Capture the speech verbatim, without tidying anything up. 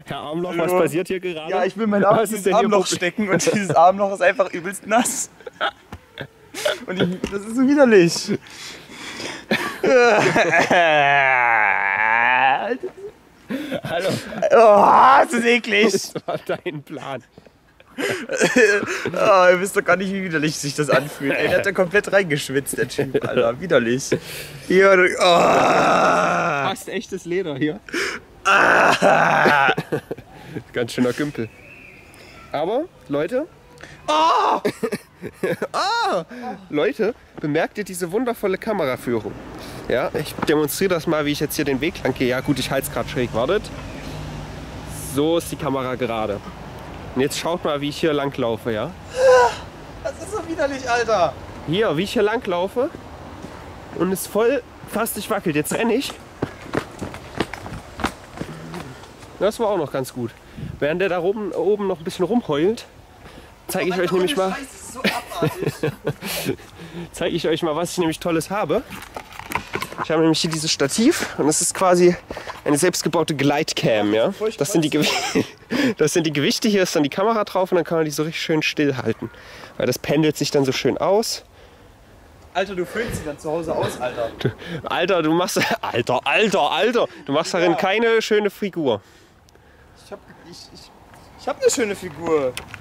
Herr Armloch, was passiert hier gerade? Ja, ich will mein Arm in dieses Armloch stecken und dieses Armloch ist einfach übelst nass. Und ich, das ist so widerlich. Hallo. Oh, das ist eklig. Das war dein Plan. Oh, ihr wisst doch gar nicht, wie widerlich sich das anfühlt. Ey, der hat da komplett reingeschwitzt, der Typ, Alter. Widerlich. Hier, oh. Fast echtes Leder hier. Ah. Ganz schöner Gümpel. Aber, Leute. Oh. Ah, Leute, bemerkt ihr diese wundervolle Kameraführung? Ja, ich demonstriere das mal, wie ich jetzt hier den Weg lang gehe. Ja gut, ich halte es gerade schräg, wartet. So ist die Kamera gerade. Und jetzt schaut mal, wie ich hier lang laufe, ja? Das ist so widerlich, Alter. Hier, wie ich hier lang laufe. Und es voll fast nicht wackelt. Jetzt renne ich. Das war auch noch ganz gut. Während der da oben, oben noch ein bisschen rumheult, zeige ich euch nämlich mal. So abartig. zeige ich euch mal, was ich nämlich Tolles habe. Ich habe nämlich hier dieses Stativ und das ist quasi eine selbstgebaute Glidecam. Ja? Das, sind die das sind die Gewichte, hier ist dann die Kamera drauf und dann kann man die so richtig schön still halten. Weil das pendelt sich dann so schön aus. Alter, du füllst sie dann zu Hause aus, Alter. Du, Alter, du machst. Alter, Alter, Alter! Du machst darin keine schöne Figur. Ich hab, ich, ich, ich hab eine schöne Figur.